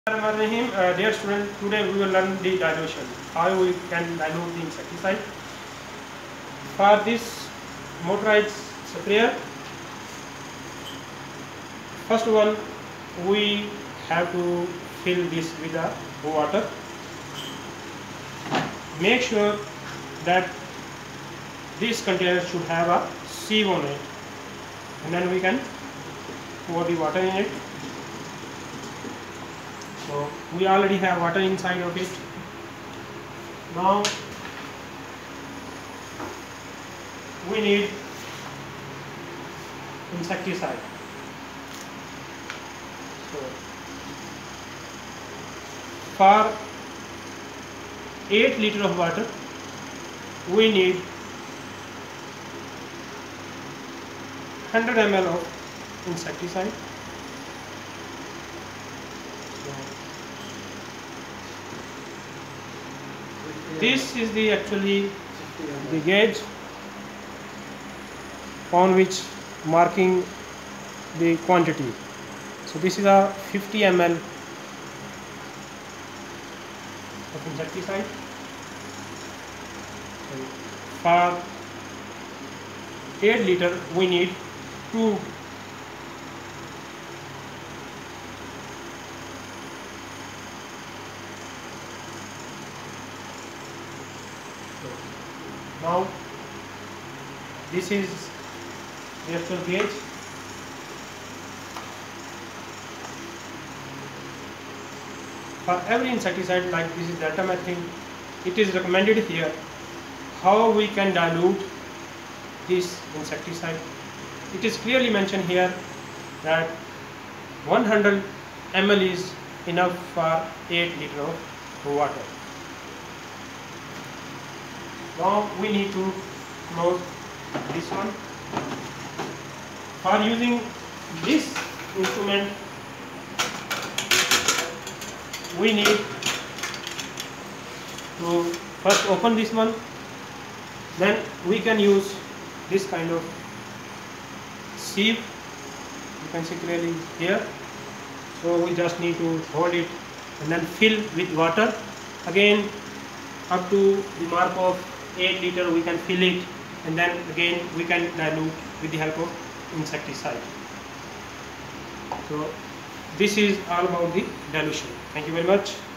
Dear students, today we will learn the dilution, how we can dilute the insecticide. For this motorized sprayer, first one we have to fill this with the water. Make sure that this container should have a sieve on it, and then we can pour the water in it. So we already have water inside of it. Now we need insecticide. So for 8 liters of water we need 100 ml of insecticide. This is the actually the gauge on which marking the quantity. So this is a 50 ml of insecticide. For 8 liters we need 2 . Now this is the actual gauge. For every insecticide, like this is deltamethrin, it is recommended here how we can dilute this insecticide. It is clearly mentioned here that 100 ml is enough for 8 liters of water. Now we need to close this one. For using this instrument, we need to first open this one, then we can use this kind of sieve. You can see clearly here. So we just need to hold it and then fill with water. Again, up to the mark of 8 liters we can fill it, and then again we can dilute with the help of insecticide. So this is all about the dilution. Thank you very much.